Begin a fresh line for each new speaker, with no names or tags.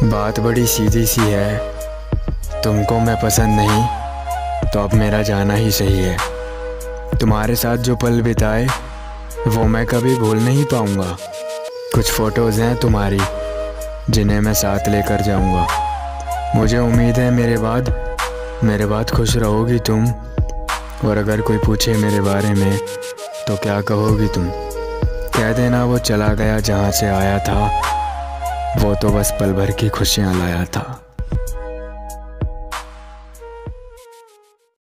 बात बड़ी सीधी सी है, तुमको मैं पसंद नहीं तो अब मेरा जाना ही सही है। तुम्हारे साथ जो पल बिताए वो मैं कभी भूल नहीं पाऊंगा। कुछ फ़ोटोज़ हैं तुम्हारी जिन्हें मैं साथ लेकर जाऊंगा। मुझे उम्मीद है मेरे बाद खुश रहोगी तुम। और अगर कोई पूछे मेरे बारे में तो क्या कहोगी तुम? कह देना वो चला गया जहाँ से आया था, वो तो बस पल भर की खुशियाँ लाया था।